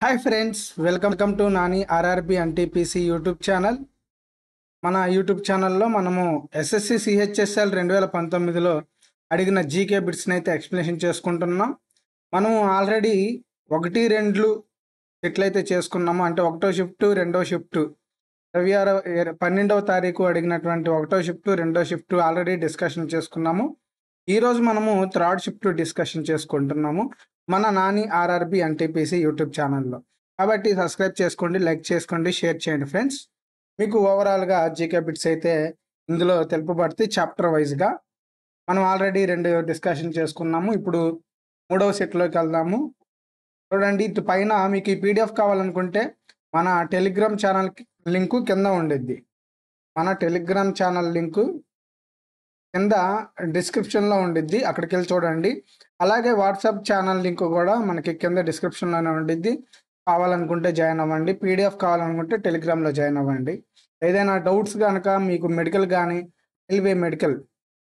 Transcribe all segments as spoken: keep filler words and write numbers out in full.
Hi friends, welcome to Nani RRB NTPC YouTube channel. మన YouTube ఛానల్లో మనము ఎస్ఎస్సి సిహెచ్ఎస్ఎల్ రెండు వేల పంతొమ్మిదిలో అడిగిన జీకే బిట్స్ని అయితే ఎక్స్ప్లెనేషన్ చేసుకుంటున్నాం. మనము ఆల్రెడీ ఒకటి రెండు ఎట్లయితే చేసుకున్నామో, అంటే ఒకటో షిఫ్ట్ రెండో షిఫ్ట్ రవి ఆరో పన్నెండవ తారీఖు అడిగినటువంటి ఒకటో షిఫ్ట్ రెండో షిఫ్ట్ ఆల్రెడీ డిస్కషన్ చేసుకున్నాము. ఈరోజు మనము థర్డ్ షిఫ్ట్ డిస్కషన్ చేసుకుంటున్నాము మన నాని ఆర్ఆర్బి ఎన్టీపీసీ యూట్యూబ్ ఛానల్లో. కాబట్టి సబ్స్క్రైబ్ చేసుకోండి, లైక్ చేసుకోండి, షేర్ చేయండి ఫ్రెండ్స్. మీకు ఓవరాల్గా జీకే బిట్స్ అయితే ఇందులో తెలుపబడితే చాప్టర్ వైజ్గా మనం ఆల్రెడీ రెండు డిస్కషన్ చేసుకున్నాము. ఇప్పుడు మూడవ సెట్లోకి వెళ్దాము. చూడండి, ఇటు పైన మీకు ఈ పీడిఎఫ్ కావాలనుకుంటే మన టెలిగ్రామ్ ఛానల్ లింకు కింద ఉండిద్ది. మన టెలిగ్రామ్ ఛానల్ లింకు కింద డిస్క్రిప్షన్లో ఉండిద్ది, అక్కడికి వెళ్ళి చూడండి. అలాగే వాట్సాప్ ఛానల్ లింక్ కూడా మనకి కింద డిస్క్రిప్షన్లోనే ఉండిద్ది. కావాలనుకుంటే జాయిన్ అవ్వండి. పీడిఎఫ్ కావాలనుకుంటే టెలిగ్రామ్లో జాయిన్ అవ్వండి. ఏదైనా డౌట్స్ కనుక మీకు మెడికల్ కానీ రైల్వే మెడికల్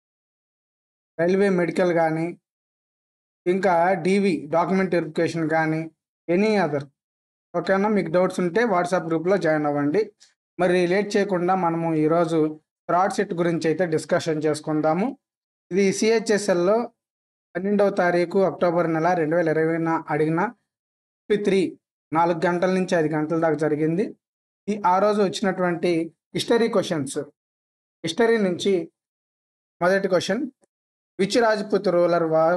రైల్వే మెడికల్ కానీ ఇంకా డీవీ డాక్యుమెంట్ వెరిఫికేషన్ కానీ ఎనీ అదర్ ఓకేనా, మీకు డౌట్స్ ఉంటే వాట్సాప్ గ్రూప్లో జాయిన్ అవ్వండి. మరి లేట్ చేయకుండా మనము ఈరోజు థర్డ్ సెట్ గురించి అయితే డిస్కషన్ చేసుకుందాము. ఇది సిహెచ్ఎస్ఎల్లో పన్నెండవ తారీఖు అక్టోబర్ నెల రెండు వేల ఇరవైన అడిగిన ఫిఫ్టీ త్రీ నాలుగు గంటల నుంచి ఐదు గంటల దాకా జరిగింది. ఈ ఆ రోజు వచ్చినటువంటి హిస్టరీ క్వశ్చన్స్. హిస్టరీ నుంచి మొదటి question, which Rajput ruler war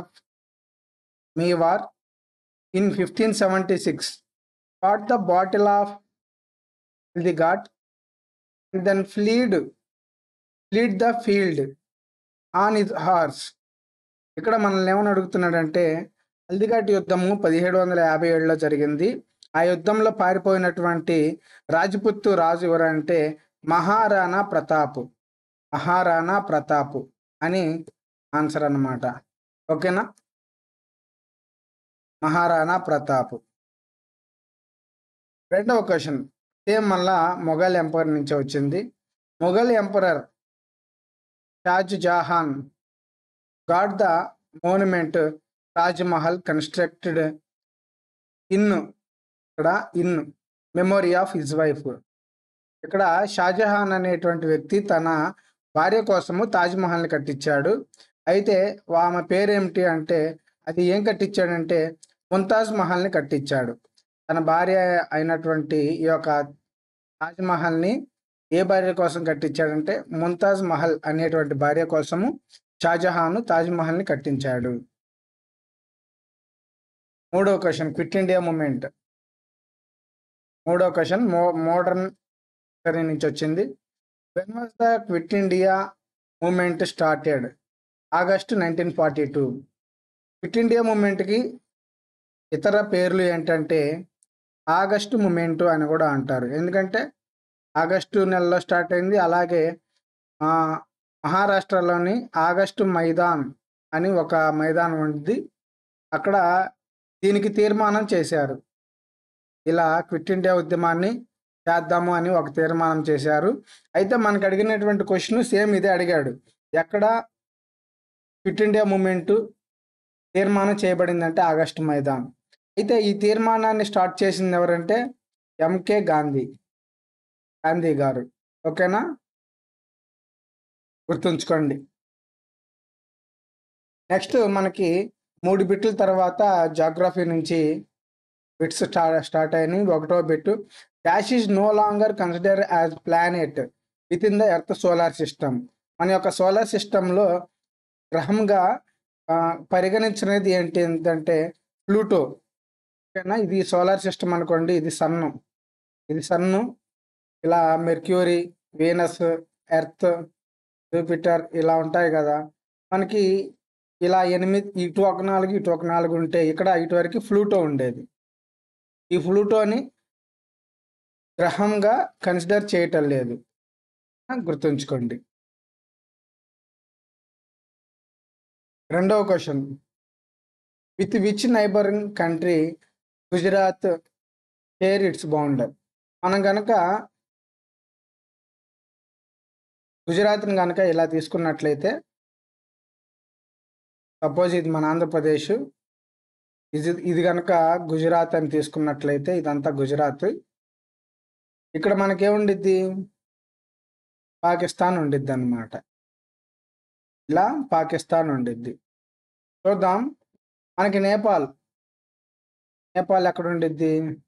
Mewar in fifteen seventy six got the bottle of the ghat and then fled fled the field on his horse. ఇక్కడ మనల్ని ఏమని అడుగుతున్నాడంటే, హల్దిఘాట్ యుద్ధము పదిహేడు వందల యాభై ఏడులో జరిగింది. ఆ యుద్ధంలో పారిపోయినటువంటి రాజ్పుత్ రాజు ఎవరంటే మహారాణా ప్రతాప్. మహారాణా ప్రతాప్ అని ఆన్సర్ అన్నమాట. ఓకేనా, మహారాణా ప్రతాప్. రెండవ క్వశ్చన్ సేమ్ మళ్ళా మొఘల్ ఎంపరర్ నుంచి వచ్చింది. Mughal emperor Shah Jahan got the monument Taj Mahal constructed in ఇక్కడ in memory of his wife. ఇక్కడ షాజహాన్ అనేటువంటి వ్యక్తి తన భార్య కోసము తాజ్ మహల్ని కట్టించాడు. అయితే ఆమె పేరేమిటి అంటే, అది ఏం కట్టించాడంటే ముంతాజ్ మహల్ని కట్టించాడు. తన భార్య అయినటువంటి ఈ యొక్క తాజ్ మహల్ని ఏ భార్య కోసం కట్టించాడంటే ముంతాజ్ మహల్ అనేటువంటి భార్య కోసము షాజహాన్ తాజ్ మహల్ని కట్టించాడు. మూడో క్వశ్చన్, క్విట్ ఇండియా మూమెంట్. మూడో క్వశ్చన్ మో మోడర్న్ హిస్టరీ నుంచి వచ్చింది. When was the quit India movement started? August nineteen forty two. Quit India మూమెంట్కి ఇతర పేర్లు ఏంటంటే ఆగస్టు మూమెంటు అని కూడా అంటారు. ఎందుకంటే ఆగస్టు నెలలో స్టార్ట్ అయింది. అలాగే మహారాష్ట్రలోని ఆగస్టు మైదాన్ అని ఒక మైదానం ఉంది, అక్కడ దీనికి తీర్మానం చేశారు. ఇలా క్విట్ ఇండియా ఉద్యమాన్ని చేద్దాము అని ఒక తీర్మానం చేశారు. అయితే మనకు అడిగినటువంటి క్వశ్చన్ సేమ్ ఇదే అడిగాడు. ఎక్కడ క్విట్ ఇండియా మూమెంటు తీర్మానం చేయబడిందంటే ఆగస్టు మైదాన్. అయితే ఈ తీర్మానాన్ని స్టార్ట్ చేసింది ఎవరంటే ఎంకే గాంధీ గాంధీ గారు. ఓకేనా, గుర్తుంచుకోండి. నెక్స్ట్ మనకి మూడు బిట్ల తర్వాత జాగ్రఫీ నుంచి బిట్స్ స్టార్ట్ స్టార్ట్ అయినాయి. ఒకటో bit, dash is no longer consider as planet with in the earth solar system. మన యొక్క సోలార్ సిస్టంలో గ్రహంగా పరిగణించినది ఏంటి ఏంటంటే ప్లూటో. ఓకేనా, ఇది సోలార్ సిస్టమ్ అనుకోండి. ఇది సన్ను ఇది సన్ను ఇలా మెర్క్యూరీ, వీనస్, ఎర్త్, జూపిటర్ ఇలా ఉంటాయి కదా. మనకి ఇలా ఎనిమిది, ఇటు ఒక నాలుగు ఇటు ఒక నాలుగు ఉంటే ఇక్కడ ఇటు వరకు ప్లూటో ఉండేది. ఈ ప్లూటోని గ్రహంగా కన్సిడర్ చేయటం లేదు, గుర్తుంచుకోండి. రెండవ question, with which neighbouring country Gujarat share its boundary? మనం కనుక గుజరాత్ని కనుక ఇలా తీసుకున్నట్లయితే, సపోజ్ ఇది మన ఆంధ్రప్రదేశ్, ఇది ఇది కనుక గుజరాత్ అని తీసుకున్నట్లయితే ఇదంతా గుజరాత్. ఇక్కడ మనకేముండిద్ది, పాకిస్తాన్ ఉండిద్ది అనమాట. ఇలా పాకిస్తాన్ ఉండిద్ది. చూద్దాం, మనకి నేపాల్ నేపాల్ ఎక్కడ ఉండిద్ది,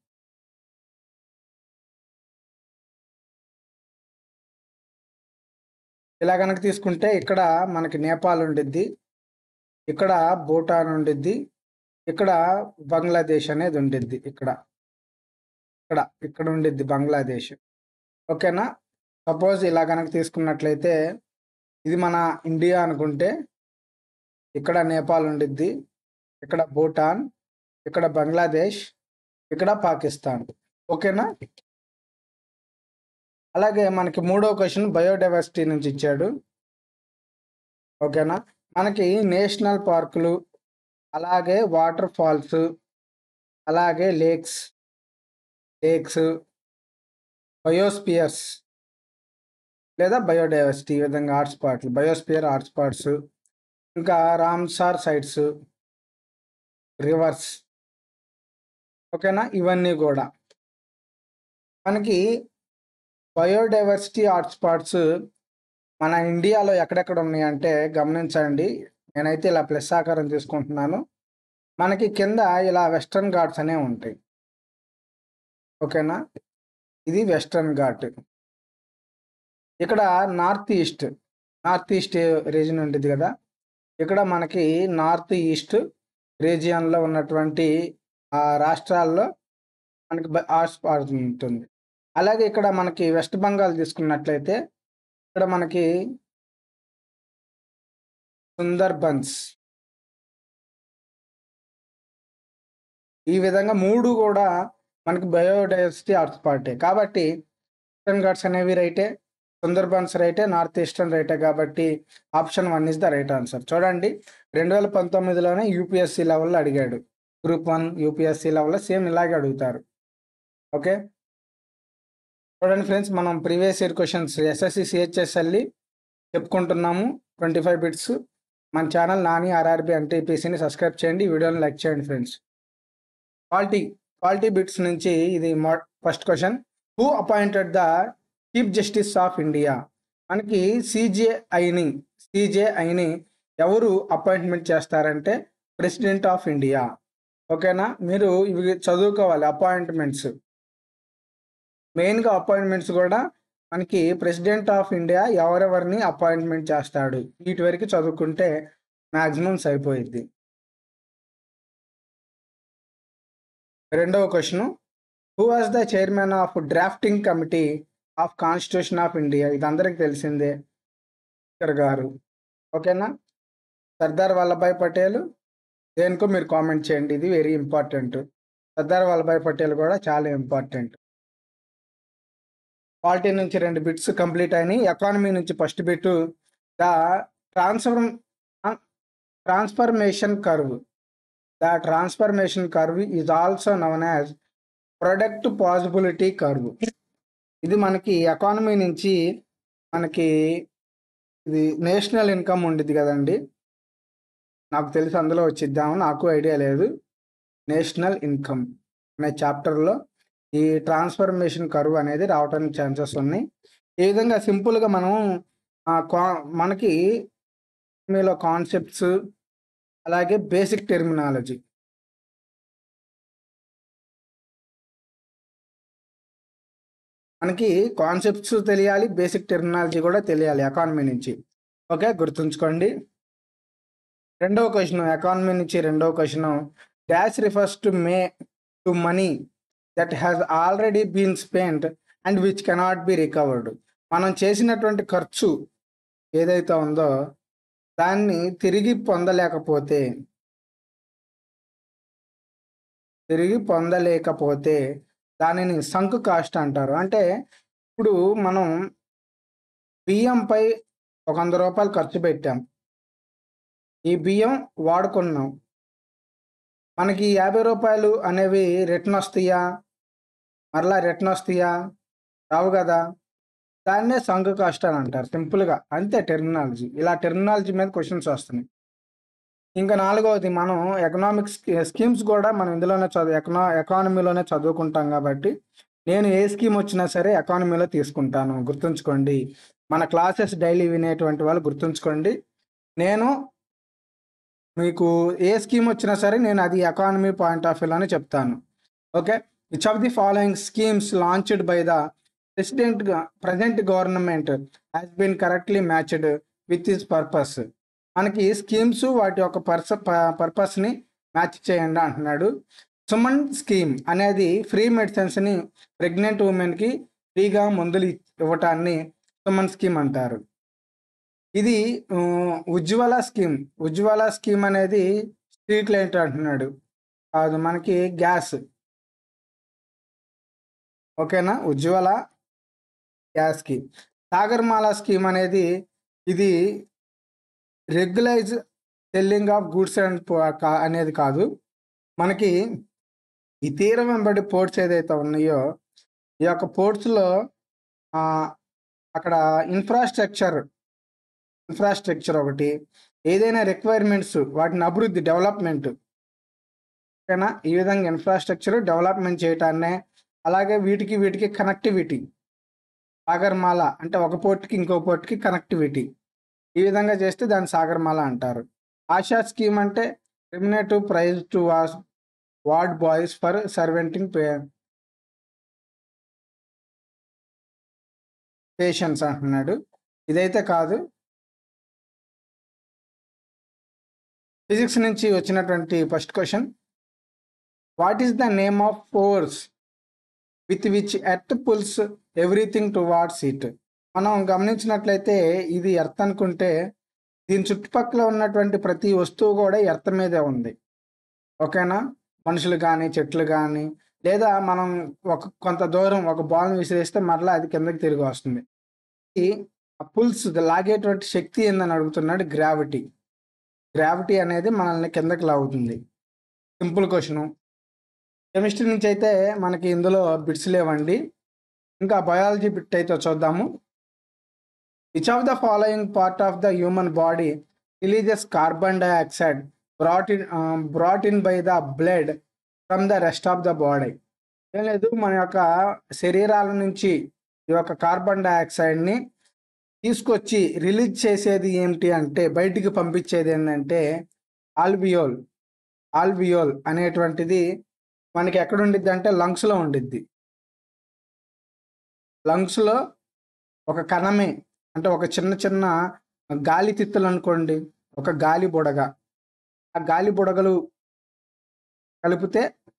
ఇలా కనుక తీసుకుంటే ఇక్కడ మనకి నేపాల్ ఉండిద్ది, ఇక్కడ భూటాన్ ఉండిద్ది, ఇక్కడ బంగ్లాదేశ్ అనేది ఉండిద్ది. ఇక్కడ ఇక్కడ ఇక్కడ ఉండిద్ది బంగ్లాదేశ్. ఓకేనా. సపోజ్ ఇలా కనుక తీసుకున్నట్లయితే ఇది మన ఇండియా అనుకుంటే ఇక్కడ నేపాల్ ఉండిద్ది, ఇక్కడ భూటాన్, ఇక్కడ బంగ్లాదేశ్, ఇక్కడ పాకిస్తాన్. ఓకేనా. అలాగే మనకి మూడో క్వశ్చన్ బయోడైవర్సిటీ నుంచి ఇచ్చాడు. ఓకేనా. మనకి నేషనల్ పార్కులు, అలాగే వాటర్ ఫాల్స్, అలాగే లేక్స్ లేక్స్ బయోస్పియర్స్ లేదా బయోడైవర్సిటీ, ఈ విధంగా హాట్స్పాట్లు, బయోస్పియర్ హాట్స్పాట్స్, ఇంకా రామ్సార్ సైట్స్, రివర్స్. ఓకేనా. ఇవన్నీ కూడా మనకి బయోడైవర్సిటీ హాట్స్పాట్స్ మన ఇండియాలో ఎక్కడెక్కడ ఉన్నాయంటే గమనించండి. నేనైతే ఇలా ప్లస్ ఆకారం తీసుకుంటున్నాను. మనకి కింద ఇలా వెస్టర్న్ ఘాట్స్ అనేవి ఉంటాయి. ఓకేనా. ఇది వెస్టర్న్ ఘాట్. ఇక్కడ north east north east region ఉంటుంది కదా, ఇక్కడ మనకి నార్త్ ఈస్ట్ రీజియన్లో ఉన్నటువంటి ఆ రాష్ట్రాల్లో మనకి హాట్స్పాట్ ఉంటుంది. అలాగే ఇక్కడ మనకి వెస్ట్ బెంగాల్ తీసుకున్నట్లయితే ఇక్కడ మనకి సుందర్బన్స్. ఈ విధంగా మూడు కూడా మనకి బయోడైవర్సిటీ హాట్స్పాటే. కాబట్టి వెస్టర్న్ ఘాట్స్ అనేవి రైటే, సుందర్బన్స్ రైటే, నార్త్ ఈస్టర్న్ రైటే. కాబట్టి option one is the right answer. చూడండి, రెండు వేల పంతొమ్మిదిలోనే యూపీఎస్సీ లెవెల్లో అడిగాడు. గ్రూప్ వన్ యూపీఎస్సీ లెవెల్లో సేమ్ ఇలాగే అడుగుతారు. ఓకే. చూడండి ఫ్రెండ్స్, మనం previous year questions SSC CHSLE చెప్పుకుంటున్నాము. Twenty five bits. మన ఛానల్ నాని ఆర్ఆర్బి ఎన్టీపీసీని సబ్స్క్రైబ్ చేయండి, వీడియోని లైక్ చేయండి ఫ్రెండ్స్. పాలిటీ పాలిటీ బిట్స్ నుంచి ఇది first question. Who appointed the chief justice of India? మనకి సిజేఐని సిజేఐని ఎవరు అపాయింట్మెంట్ చేస్తారంటే ప్రెసిడెంట్ ఆఫ్ ఇండియా. ఓకేనా. మీరు ఇవి చదువుకోవాలి. అపాయింట్మెంట్స్ మెయిన్గా అపాయింట్మెంట్స్ కూడా మనకి ప్రెసిడెంట్ ఆఫ్ ఇండియా ఎవరెవరిని అపాయింట్మెంట్ చేస్తాడు, వీటి వరకు చదువుకుంటే మ్యాక్సిమం సరిపోయిద్ది. రెండవ question, who was the chairman of drafting committee of constitution of India? ఇది అందరికి తెలిసిందే, అంబేద్కర్ గారు. ఓకేనా. సర్దార్ వల్లభాయ్ పటేల్, దేనికో మీరు కామెంట్ చేయండి, ఇది వెరీ ఇంపార్టెంట్. సర్దార్ వల్లభాయ్ పటేల్ కూడా చాలా ఇంపార్టెంట్. పాలిటీ నుంచి రెండు బిట్స్ కంప్లీట్ అయినాయి. ఎకానమీ నుంచి first bit, the transfer transformation curve the transformation curve is also known as product possibility curve. ఇది మనకి ఎకానమీ నుంచి మనకి ఇది నేషనల్ ఇన్కమ్ ఉండిద్ది కదండి, నాకు తెలిసి అందులో వచ్చిద్దాము, నాకు ఐడియా లేదు. నేషనల్ ఇన్కమ్ అనే చాప్టర్లో ఈ ట్రాన్స్ఫర్మేషన్ కర్వ్ అనేది రావడానికి ఛాన్సెస్ ఉన్నాయి. ఈ విధంగా సింపుల్గా మనం మనకి మీలో కాన్సెప్ట్స్, అలాగే బేసిక్ టెర్మినాలజీ, మనకి కాన్సెప్ట్స్ తెలియాలి, బేసిక్ టెర్మినాలజీ కూడా తెలియాలి ఎకానమీ నుంచి. ఓకే, గుర్తుంచుకోండి. రెండవ క్వశ్చన్, ఎకానమీ నుంచి రెండవ question, dash refers to may to money that has already been spent and which cannot be recovered. మనం చేసినటువంటి ఖర్చు ఏదైతే ఉందో దాన్ని తిరిగి పొందలేకపోతే తిరిగి పొందలేకపోతే దానిని సంక్ కాస్ట్ అంటారు. అంటే ఇప్పుడు మనం బియ్యంపై ఒక వంద రూపాయలు ఖర్చు పెట్టాం, ఈ బియ్యం వాడుకున్నాం, మనకి యాభై రూపాయలు అనేవి రిటర్న్ వస్తాయా, మరలా రిటర్న్ వస్తాయా? రావు కదా. దాన్నే సంక్ కాస్ట్ అని అంటారు సింపుల్గా. అంతే టెర్మినాలజీ. ఇలా టెర్మినాలజీ మీద క్వశ్చన్స్ వస్తున్నాయి. ఇంకా నాలుగవది మనం ఎకనామిక్స్ స్కీమ్స్ కూడా మనం ఇందులోనే చదువు ఎకనా ఎకానమీలోనే చదువుకుంటాం కాబట్టి నేను ఏ స్కీమ్ వచ్చినా సరే ఎకానమీలో తీసుకుంటాను. గుర్తుంచుకోండి. మన క్లాసెస్ డైలీ వినేటువంటి వాళ్ళు గుర్తుంచుకోండి. నేను మీకు ఏ స్కీమ్ వచ్చినా సరే నేను అది ఎకానమీ పాయింట్ ఆఫ్ వ్యూలోనే చెప్తాను. Okay. Which of the following schemes launched by the president present government has been correctly matched with his purpose. మనకి స్కీమ్స్ వాటి యొక్క పర్స పర్పస్ని మ్యాచ్ చేయండి అంటున్నాడు. సుమన్ స్కీమ్ అనేది ఫ్రీ మెడిసిన్స్ని ప్రెగ్నెంట్ ఉమెన్కి ఫ్రీగా మందులు ఇవ్వటాన్ని సుమన్ స్కీమ్ అంటారు. ఇది ఉజ్వల స్కీమ్. ఉజ్వల స్కీమ్ అనేది స్ట్రీట్ లైట్ అంటున్నాడు. అది మనకి గ్యాస్. ఓకేనా. Ujjwala gas scheme. Sagarmala scheme అనేది ఇది regularise selling of goods and అనేది కాదు. మనకి ఈ తీరం వెంబడి పోర్ట్స్ ఏదైతే ఉన్నాయో ఈ యొక్క పోర్ట్స్లో అక్కడ ఇన్ఫ్రాస్ట్రక్చర్ ఇన్ఫ్రాస్ట్రక్చర్ ఒకటి ఏదైనా రిక్వైర్మెంట్స్ వాటిని అభివృద్ధి డెవలప్మెంట్. ఓకేనా. ఈ విధంగా ఇన్ఫ్రాస్ట్రక్చర్ డెవలప్మెంట్ చేయటాన్నే అలాగే వీటికి వీటికి కనెక్టివిటీ. సాగర్మాల అంటే ఒక పోర్ట్కి ఇంకో పోర్ట్కి కనెక్టివిటీ. ఈ విధంగా చేస్తే దాన్ని సాగర్మాల అంటారు. ఆశా స్కీమ్ అంటే remunerative prize to was ward boys for servicing పే పేషెంట్స్ అంటున్నాడు. ఇదైతే కాదు. ఫిజిక్స్ నుంచి వచ్చినటువంటి first question. What is the name of force with which earth pulls everything towards it. మనం గమనించినట్లయితే ఇది ఎర్త్ అనుకుంటే దీని చుట్టుపక్కల ఉన్నటువంటి ప్రతి వస్తువు కూడా ఎర్త్ మీదే ఉంది. ఓకేనా. మనుషులు కానీ చెట్లు కానీ లేదా మనం ఒక కొంత దూరం ఒక బాల్ని విసిరేస్తే మరలా అది కిందకి తిరిగి వస్తుంది. ఈ పుల్స్ లాగేటువంటి శక్తి ఏందని అడుగుతున్నాడు. గ్రావిటీ. గ్రావిటీ అనేది మనల్ని కిందకి లాగుతుంది. Simple question. కెమిస్ట్రీ నుంచి అయితే మనకి ఇందులో బిట్స్ లేవండి. ఇంకా బయాలజీ బిట్ అయితే చూద్దాము. Which of the following part of the human body releases carbon dioxide brought in brought in by the blood from the rest of the body. ఏం లేదు, మన యొక్క శరీరాల నుంచి ఈ యొక్క కార్బన్ డైఆక్సైడ్ని తీసుకొచ్చి రిలీజ్ చేసేది ఏమిటి అంటే బయటికి పంపించేది ఏంటంటే ఆల్వియోల్. ఆల్వియోల్ అనేటువంటిది మనకి ఎక్కడ ఉండిద్ది అంటే లంగ్స్లో ఉండిద్ది. లంగ్స్లో ఒక కణమే అంటే ఒక చిన్న చిన్న గాలి తిత్తులు అనుకోండి, ఒక గాలి బుడగ. ఆ గాలి బుడగలు కలిపితే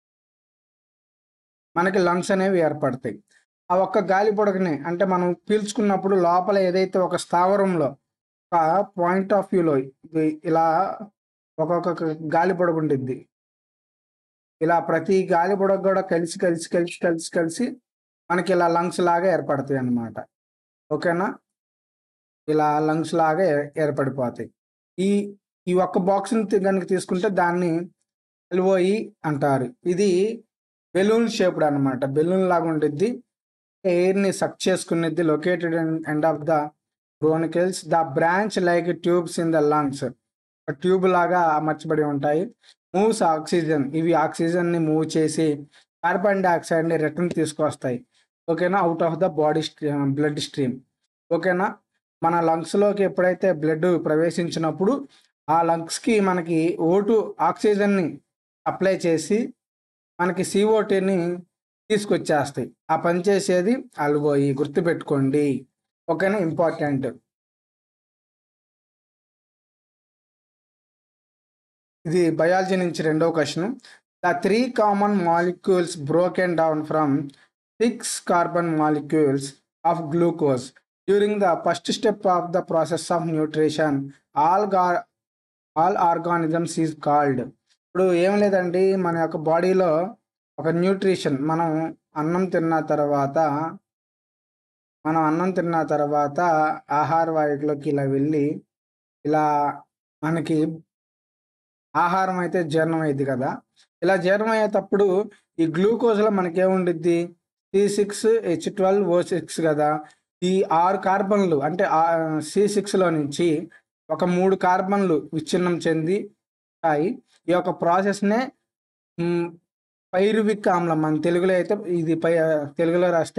మనకి లంగ్స్ అనేవి ఏర్పడతాయి. ఆ ఒక్క గాలి బుడగని అంటే మనం పీల్చుకున్నప్పుడు లోపల ఏదైతే ఒక స్థావరంలో ఒక పాయింట్ ఆఫ్ వ్యూలో ఇలా ఒక్కొక్క గాలి బుడగ ఉండిద్ది. ఇలా ప్రతి గాలి బుడగ కూడా కలిసి కలిసి కలిసి కలిసి కలిసి మనకి ఇలా లంగ్స్ లాగా ఏర్పడతాయి అన్నమాట. ఓకేనా. ఇలా లంగ్స్ లాగా ఏర్పడిపోతాయి. ఈ ఈ ఒక్క బాక్స్ని కనుక తీసుకుంటే దాన్ని ఎల్ఓఈ అంటారు. ఇది బెలూన్ షేప్డ్ అనమాట. బెలూన్ లాగా ఉండిద్ది. ఎయిర్ని సక్ చేసుకునేది. Located end of the bronchioles the branch like tubes in the lungs. Tube లాగా అమర్చబడి ఉంటాయి. Moves oxygen. ఇవి ఆక్సిజన్ని మూవ్ చేసి కార్బన్ డైఆక్సైడ్ని రిటర్న్ తీసుకొస్తాయి. ఓకేనా. Out of the body blood stream. ఓకేనా. మన లంగ్స్లోకి ఎప్పుడైతే బ్లడ్ ప్రవేశించినప్పుడు ఆ లంగ్స్కి మనకి ఓటు ఆక్సిజన్ని అప్లై చేసి మనకి సిఓటీని తీసుకొచ్చేస్తాయి. ఆ పని చేసేది అల్వోయి. గుర్తుపెట్టుకోండి. ఓకేనా. ఇంపార్టెంట్. ఇది బయాలజీ నుంచి రెండో question. The three common molecules broken down from six carbon molecules of glucose during the first step of the process of nutrition all గా ఆల్ ఆర్గానిజమ్స్ ఈజ్ కాల్డ్. ఇప్పుడు ఏం లేదండి, మన యొక్క బాడీలో ఒక న్యూట్రిషన్ మనం అన్నం తిన్న తర్వాత మనం అన్నం తిన్న తర్వాత ఆహార వాయువులోకి ఇలా వెళ్ళి ఇలా మనకి ఆహారం అయితే జీర్ణం అయింది కదా. ఇలా జీర్ణం అయ్యేటప్పుడు ఈ గ్లూకోజ్లో మనకేముండిద్ది C six H twelve O six కదా. ఈ ఆరు కార్బన్లు అంటే సి సిక్స్లో నుంచి ఒక మూడు కార్బన్లు విచ్ఛిన్నం చెంది ఉంటాయి. ఈ యొక్క ప్రాసెస్‌నే హ్మ్. పైరువిక్ ఆమ్లం మన తెలుగులో అయితే ఇది పై తెలుగులో రాస్తే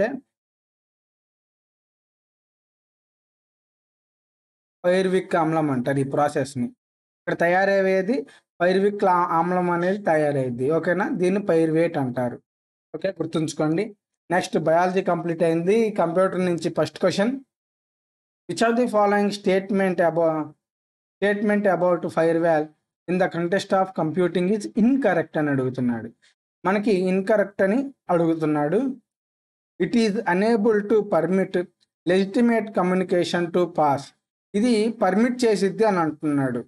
పైరువిక్ ఆమ్లం అంటారు ఈ ప్రాసెస్‌ని. ఇక్కడ తయారయ్యేది పైరువిక్ ఆ ఆమ్లం అనేది తయారయ్యిద్ది. ఓకేనా? దీన్ని పైరువేట్ అంటారు. ఓకే. గుర్తుంచుకోండి. నెక్స్ట్ బయాలజీ కంప్లీట్ అయింది. కంప్యూటర్ నుంచి first question. Which of the following statement about statement about firewall in the context of computing is incorrect అని అడుగుతున్నాడు. మనకి ఇన్‌కరెక్ట్ అని అడుగుతున్నాడు. It is enable to permit legitimate communication to pass. ఇది permit చేసిద్ది అని అంటున్నాడు.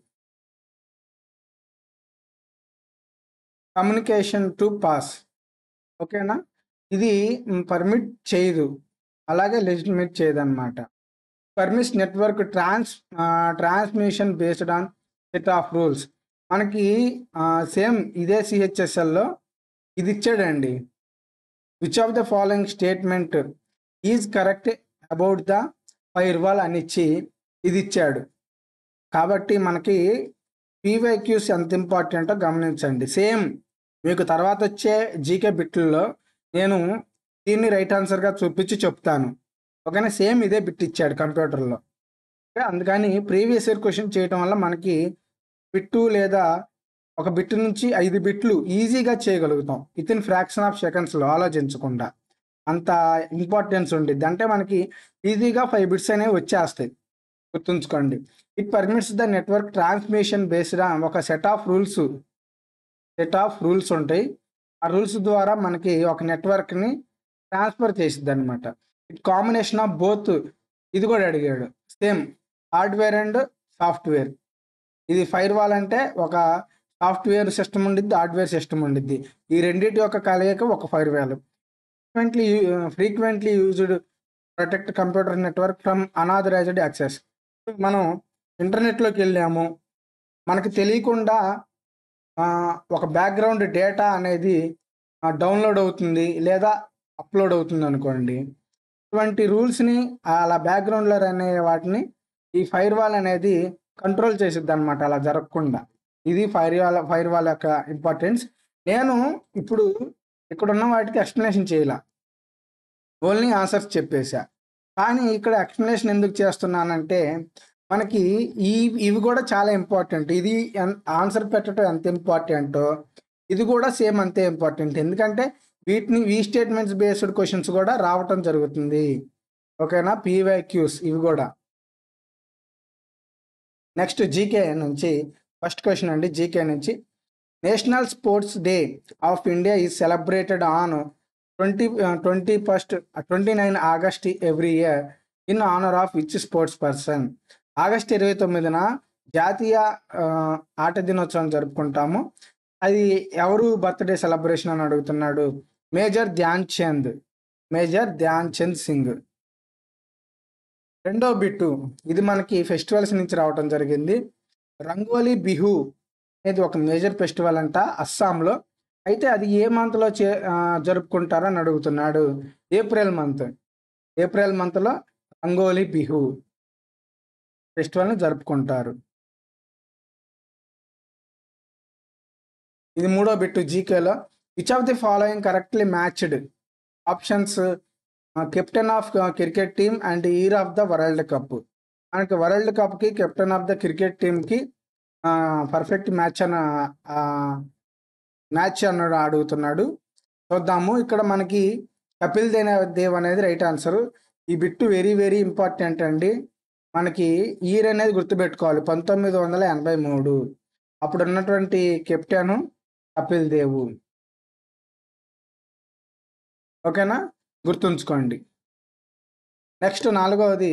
Communication to pass. ఓకేనా? ఇది పర్మిట్ చేయదు. అలాగే లెజిటిమేట్ చేయదన్నమాట. పర్మిట్స్ నెట్వర్క్ ట్రాన్స్ transmission based on set of rules. మనకి సేమ్ ఇదే సిహెచ్ఎస్ఎల్లో ఇది ఇచ్చాడండి. Which of the following statement is correct about the firewall అని ఇచ్చి ఇది ఇచ్చాడు. కాబట్టి మనకి పీవైక్యూస్ ఎంత ఇంపార్టెంటో గమనించండి. సేమ్ మీకు తర్వాత వచ్చే జీకే బిట్లలో నేను దీన్ని రైట్ ఆన్సర్గా చూపించి చెప్తాను. ఓకేనా? సేమ్ ఇదే బిట్ ఇచ్చాడు కంప్యూటర్లో. ఓకే. అందుకని ప్రీవియస్ ఇయర్ క్వశ్చన్ చేయటం వల్ల మనకి బిట్టు లేదా ఒక బిట్ నుంచి ఐదు బిట్లు ఈజీగా చేయగలుగుతాం విత్ ఇన్ ఫ్రాక్షన్ ఆఫ్ సెకండ్స్లో ఆలోచించకుండా. అంత ఇంపార్టెన్స్ ఉండిద్ది. అంటే మనకి ఈజీగా ఫైవ్ బిట్స్ అనేవి వచ్చేస్తాయి. గుర్తుంచుకోండి. It permits the network transmission based on ఒక set of rules set of rules ఉంటాయి. ఆ రూల్స్ ద్వారా మనకి ఒక నెట్వర్క్ని ట్రాన్స్ఫర్ చేసిద్ది అనమాట. It combination of both. ఇది కూడా అడిగాడు. Same hardware and software. ఇది ఫైర్ వాల్ అంటే ఒక సాఫ్ట్వేర్ సిస్టమ్ ఉండిద్ది, హార్డ్వేర్ సిస్టమ్ ఉండిద్ది. ఈ రెండింటి యొక్క కలయిక ఒక fire wall. Frequently frequently used protect computer network from unauthorised access. మనం ఇంటర్నెట్లోకి వెళ్ళాము, మనకు తెలియకుండా ఒక బ్యాక్గ్రౌండ్ డేటా అనేది డౌన్లోడ్ అవుతుంది లేదా అప్లోడ్ అవుతుంది అనుకోండి. ఇటువంటి రూల్స్ని అలా బ్యాక్గ్రౌండ్లో అనే వాటిని ఈ ఫైర్ వాల్ అనేది కంట్రోల్ చేసిద్ది అనమాట, అలా జరగకుండా. ఇది ఫైర్ వాల్ ఫైర్ వాల్ యొక్క ఇంపార్టెన్స్. నేను ఇప్పుడు ఇక్కడ ఉన్న వాటికి ఎక్స్ప్లెనేషన్ చేయాల, ఓన్లీ ఆన్సర్స్ చెప్పేశా. కానీ ఇక్కడ ఎక్స్ప్లెనేషన్ ఎందుకు చేస్తున్నానంటే మనకి ఈ ఇవి కూడా చాలా ఇంపార్టెంట్. ఇది ఆన్సర్ పెట్టడం ఎంత ఇంపార్టెంటో ఇది కూడా సేమ్ అంతే ఇంపార్టెంట్. ఎందుకంటే వీటిని ఈ స్టేట్మెంట్స్ బేస్డ్ క్వశ్చన్స్ కూడా రావటం జరుగుతుంది. ఓకేనా? పీవైక్యూస్ ఇవి కూడా. నెక్స్ట్ జీకే నుంచి ఫస్ట్ క్వశ్చన్ అండి. జీకే నుంచి national sports day of India is celebrated on twenty twenty first twenty nine August every year in honour of which sports person. August ఇరవై తొమ్మిదిన జాతీయ ఆట దినోత్సవం జరుపుకుంటాము. అది ఎవరు బర్త్డే సెలబ్రేషన్ అని అడుగుతున్నాడు. Major Dhyan Chand major Dhyan Chand Singh. రెండో బిట్టు ఇది మనకి ఫెస్టివల్స్ నుంచి రావటం జరిగింది. రంగోలీ బిహు అనేది ఒక మేజర్ ఫెస్టివల్ అంట అస్సాంలో. అయితే అది ఏ మంత్లో చే జరుపుకుంటారని అడుగుతున్నాడు. ఏప్రిల్ మంత్ ఏప్రిల్ మంత్లో రంగోలీ బిహు ఫెస్టివల్ని జరుపుకుంటారు. ఇది మూడో బిట్టు జీకేలో. Which of the following correctly matched. Options captain of cricket team and year of the world cup. మనకి వరల్డ్ కప్కి కెప్టెన్ ఆఫ్ ద క్రికెట్ టీమ్కి పర్ఫెక్ట్ మ్యాచ్ అన్న మ్యాచ్ అన్నాడు అడుగుతున్నాడు. చూద్దాము. ఇక్కడ మనకి కపిల్ దేవ్ అనేది రైట్ ఆన్సర్. ఈ బిట్టు వెరీ వెరీ ఇంపార్టెంట్ అండి. మనకి ఇయర్ అనేది గుర్తుపెట్టుకోవాలి. పంతొమ్మిది వందల ఎనభై మూడు అప్పుడు ఉన్నటువంటి కెప్టెన్ కపిల్ దేవ్. ఓకేనా? గుర్తుంచుకోండి. నెక్స్ట్ నాలుగవది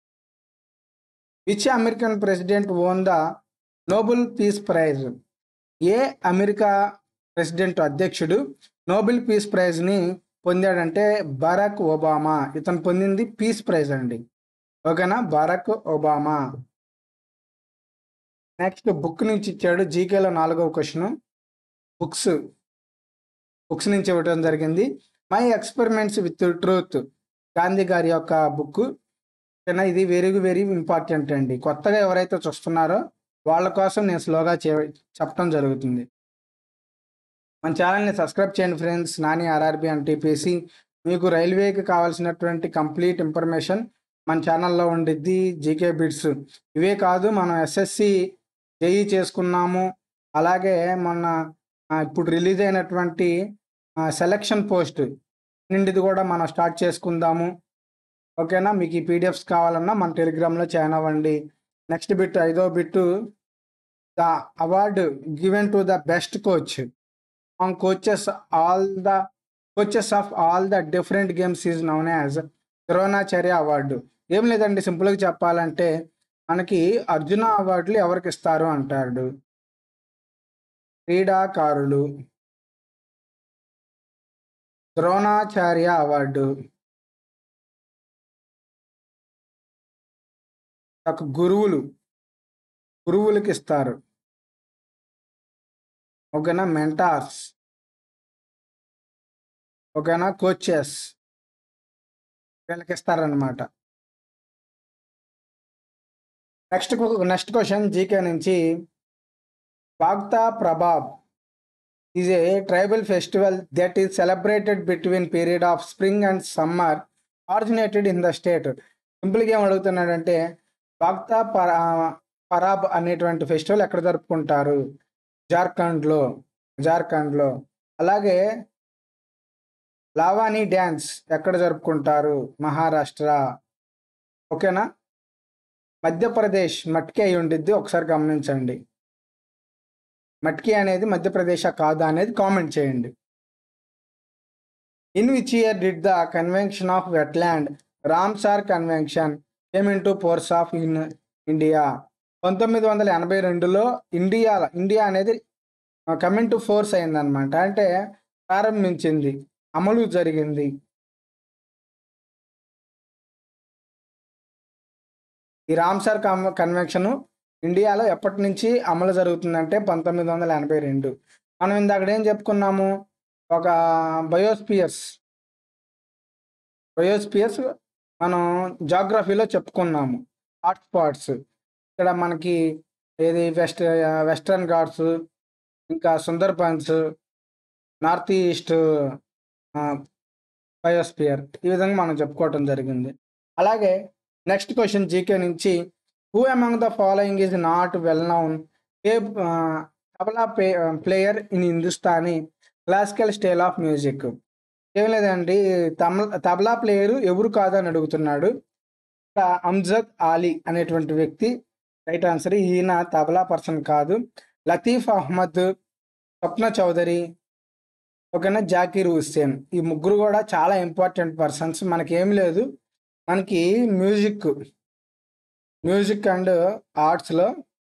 which American president won the Nobel peace prize. ఏ అమెరికా ప్రెసిడెంట్ అధ్యక్షుడు నోబెల్ పీస్ ప్రైజ్ని పొందాడంటే బరాక్ ఒబామా. ఇతను పొందింది పీస్ ప్రైజ్ అండి. ఓకేనా? Barack Obama. నెక్స్ట్ బుక్ నుంచి ఇచ్చాడు. జీకేలో నాలుగవ క్వశ్చన్. బుక్స్ బుక్స్ నుంచి ఇవ్వడం జరిగింది. My experiments with truth Gandhi గారి యొక్క బుక్. ఓకేనా? ఇది వెరీ వెరీ ఇంపార్టెంట్ అండి. కొత్తగా ఎవరైతే చూస్తున్నారో వాళ్ళ కోసం నేను స్లోగా చే చెప్పడం జరుగుతుంది. మన ఛానల్ని సబ్స్క్రైబ్ చేయండి friends. Nani RRB NTPC మీకు రైల్వేకి కావాల్సినటువంటి కంప్లీట్ ఇన్ఫర్మేషన్ మన ఛానల్లో ఉండిద్ది. జీకే బిట్స్ ఇవే కాదు, మనం ఎస్ఎస్సి జేఈ చేసుకున్నాము. అలాగే మొన్న ఇప్పుడు రిలీజ్ అయినటువంటి సెలక్షన్ పోస్ట్ నిండిది కూడా మనం స్టార్ట్ చేసుకుందాము. ఓకేనా? మీకు ఈ పీడిఎఫ్స్ కావాలన్నా మన టెలిగ్రామ్లో జాయిన్ అవ్వండి. నెక్స్ట్ బిట్, ఐదో bit, the award given to the best coach on coaches all the coaches of all the different games is known as Dronacharya award. ఏం లేదండి, సింపుల్గా చెప్పాలంటే మనకి అర్జున అవార్డులు ఎవరికి ఇస్తారు అంటాడు? క్రీడాకారులు. ద్రోణాచార్య అవార్డు ఒక గురువులు గురువులకి ఇస్తారు. ఓకేనా? మెంటార్స్. ఓకేనా? కోచెస్ వీళ్ళకి ఇస్తారనమాట. నెక్స్ట్ నెక్స్ట్ క్వశ్చన్ జీకే నుంచి. వాగ్తా ప్రభాబ్ is a tribal festival that is celebrated between period of spring and summer originated in the state. సింపుల్గా ఏం అడుగుతున్నాడంటే వాగ్తా పరా పరాబ్ అనేటువంటి ఫెస్టివల్ ఎక్కడ జరుపుకుంటారు? జార్ఖండ్లో జార్ఖండ్లో అలాగే లావానీ డ్యాన్స్ ఎక్కడ జరుపుకుంటారు? మహారాష్ట్ర. ఓకేనా? మధ్యప్రదేశ్ మట్కి అయి ఉండిద్ది, ఒకసారి గమనించండి. మట్కి అనేది మధ్యప్రదేశ్ కాదా అనేది కామెంట్ చేయండి. In which year did the convention of wetland Ramsar convention came into force of in India? పంతొమ్మిది వందల ఎనభై రెండులో ఇండియా ఇండియా అనేది కమింగ్ టు ఫోర్స్ అయిందనమాట. అంటే ప్రారంభించింది, అమలు జరిగింది. ఈ రామ్సార్ కన్వెన్షన్ ఇండియాలో ఎప్పటి నుంచి అమలు జరుగుతుందంటే పంతొమ్మిది వందల ఎనభై రెండు. మనం ఇందాక ఏం చెప్పుకున్నాము? ఒక బయోస్పియర్స్ బయోస్పియర్స్ మనం జాగ్రఫీలో చెప్పుకున్నాము. హాట్స్పాట్స్ ఇక్కడ మనకి ఏది వెస్ట్ వెస్టర్న్ ఘాట్స్, ఇంకా సుందర్బన్స్, నార్త్ ఈస్ట్ బయోస్పియర్, ఈ విధంగా మనం చెప్పుకోవటం జరిగింది. అలాగే నెక్స్ట్ క్వశ్చన్ జీకే నుంచి. Who among the following is not well known a tabla player in Hindustani classical style of music? ఏం లేదండి, తమ తబలా ప్లేయరు ఎవరు కాదని అడుగుతున్నాడు. అమ్జద్ అలీ అనేటువంటి వ్యక్తి రైట్ ఆన్సర్. ఈయన తబలా పర్సన్ కాదు. లతీఫ్ అహ్మద్, స్వప్న చౌదరి, ఓకేనా, జాకీర్ హుస్సేన్, ఈ ముగ్గురు కూడా చాలా ఇంపార్టెంట్ పర్సన్స్. మనకి ఏం లేదు, మనకి మ్యూజిక్ మ్యూజిక్ అండ్ ఆర్ట్స్లో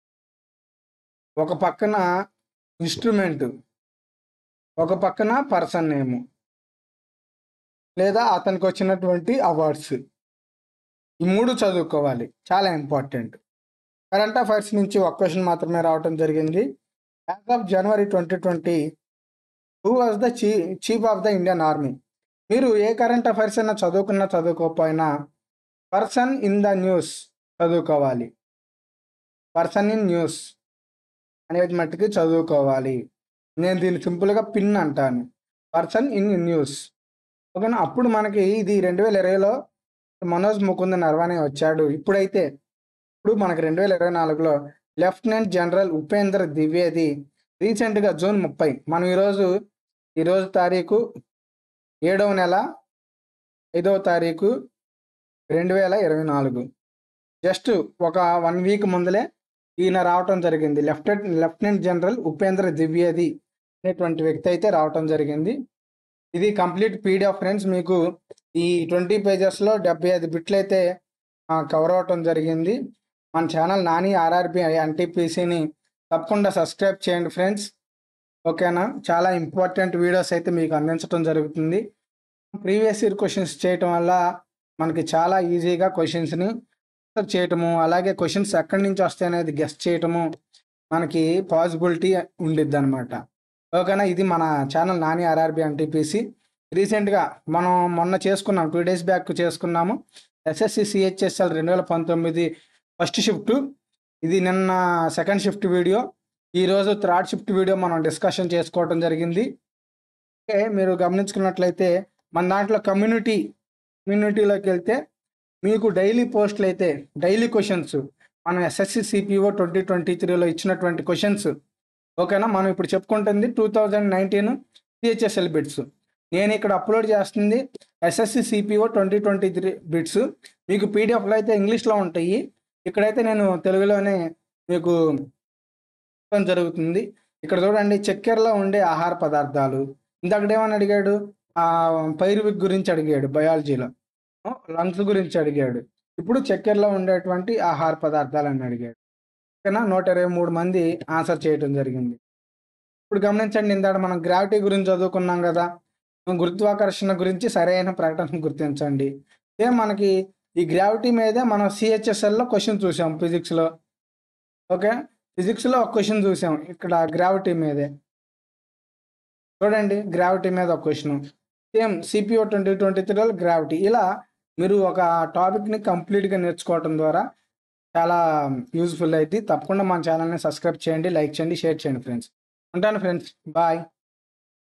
ఒక పక్కన ఇన్స్ట్రుమెంట్, ఒక పక్కన పర్సన్ నేము లేదా అతనికి వచ్చినటువంటి అవార్డ్స్, ఈ మూడు చదువుకోవాలి, చాలా ఇంపార్టెంట్. కరెంట్ అఫైర్స్ నుంచి ఒక క్వశ్చన్ మాత్రమే రావడం జరిగింది. As of January twenty twenty who was the చీ chief of the Indian army? మీరు ఏ కరెంట్ అఫైర్స్ అయినా చదువుకున్నా చదువుకోకపోయినా పర్సన్ ఇన్ ద న్యూస్ చదువుకోవాలి. పర్సన్ ఇన్ న్యూస్ అనేది మట్టుకి చదువుకోవాలి. నేను దీన్ని సింపుల్గా పిన్ అంటాను, పర్సన్ ఇన్ న్యూస్. ఓకేనా? అప్పుడు మనకి ఇది రెండు వేల ఇరవైలో మనోజ్ ముకుంద్ నర్వానే వచ్చాడు. ఇప్పుడైతే ఇప్పుడు మనకి రెండు వేల ఇరవై నాలుగులో లెఫ్టినెంట్ జనరల్ ఉపేంద్ర ద్వివేది రీసెంట్గా జూన్ ముప్పై, మనం ఈరోజు ఈరోజు తారీఖు ఏడవ నెల ఐదవ తారీఖు రెండు వేల ఇరవై నాలుగు, జస్ట్ ఒక వన్ వీక్ ముందలే ఈయన రావటం జరిగింది. Lieutenant lieutenant general Upendra Dwivedi అనేటువంటి వ్యక్తి అయితే రావటం జరిగింది. ఇది కంప్లీట్ పీడిఎఫ్ ఫ్రెండ్స్. మీకు ఈ ట్వంటీ పేజెస్లో డెబ్బై ఐదు బిట్లు అయితే కవర్ అవటం జరిగింది. మన ఛానల్ నాని ఆర్ఆర్బి ఎన్టీపీసీని తప్పకుండా సబ్స్క్రైబ్ చేయండి ఫ్రెండ్స్. ఓకేనా? చాలా ఇంపార్టెంట్ వీడియోస్ అయితే మీకు అందించడం జరుగుతుంది. ప్రీవియస్ ఇయర్ క్వశ్చన్స్ చేయటం వల్ల మనకి చాలా ఈజీగా క్వశ్చన్స్ని చేయటము, అలాగే క్వశ్చన్స్ ఎక్కడి నుంచి వస్తాయి అనేది గెస్ట్ చేయటము మనకి పాసిబిలిటీ ఉండిద్ది అనమాట. ఓకేనా? ఇది మన ఛానల్ నాని ఆర్ఆర్బి ఎన్టీపీసీ. రీసెంట్గా మనం మొన్న చేసుకున్నాం, టూ డేస్ బ్యాక్ చేసుకున్నాము ఎస్ఎస్సి సిహెచ్ఎస్ఎల్ రెండు వేల పంతొమ్మిది ఫస్ట్ షిఫ్ట్. ఇది నిన్న సెకండ్ షిఫ్ట్ వీడియో. ఈరోజు థర్డ్ షిఫ్ట్ వీడియో మనం డిస్కషన్ చేసుకోవడం జరిగింది. ఓకే, మీరు గమనించుకున్నట్లయితే మన దాంట్లో కమ్యూనిటీ కమ్యూనిటీలోకి వెళ్తే మీకు డైలీ పోస్టులు అయితే డైలీ క్వశ్చన్స్ మనం ఎస్ఎస్సి సిపిఓ ట్వంటీ ట్వంటీ త్రీలో ఇచ్చినటువంటి క్వశ్చన్స్. ఓకేనా, మనం ఇప్పుడు చెప్పుకుంటుంది two thousand nineteen CHSL bits. నేను ఇక్కడ అప్లోడ్ చేస్తుంది SSC CPO twenty twenty three bits. మీకు పీడిఎఫ్లో అయితే ఇంగ్లీష్లో ఉంటాయి, ఇక్కడైతే నేను తెలుగులోనే మీకు చెప్పడం జరుగుతుంది. ఇక్కడ చూడండి, చక్కెరలో ఉండే ఆహార పదార్థాలు. ఇంతకడేమని అడిగాడు, ఆ పైరువిక్ గురించి అడిగాడు, బయాలజీలో లంగ్స్ గురించి అడిగాడు. ఇప్పుడు చక్కెరలో ఉండేటువంటి ఆహార పదార్థాలు అని అడిగాడు. ఓకేనా, నూట ఇరవై మూడు మంది ఆన్సర్ చేయడం జరిగింది. ఇప్పుడు గమనించండి, ఇందాక మనం గ్రావిటీ గురించి చదువుకున్నాం కదా, గురుత్వాకర్షణ గురించి సరైన ప్రకటన గుర్తించండి. సేమ్ మనకి ఈ గ్రావిటీ మీదే మనం సిహెచ్ఎస్ఎల్లో క్వశ్చన్ చూసాం ఫిజిక్స్లో. ఓకే, ఫిజిక్స్లో ఒక క్వశ్చన్ చూసాం, ఇక్కడ గ్రావిటీ మీదే చూడండి, గ్రావిటీ మీద ఒక question. Same CPO twenty twenty త్రీలో గ్రావిటీ. ఇలా మీరు ఒక టాపిక్ని కంప్లీట్గా నేర్చుకోవడం ద్వారా చాలా యూజ్ఫుల్ అయితే. తప్పకుండా మన ఛానల్ని సబ్స్క్రైబ్ చేయండి, లైక్ చేయండి, షేర్ చేయండి ఫ్రెండ్స్. ఉంటాను ఫ్రెండ్స్, బాయ్.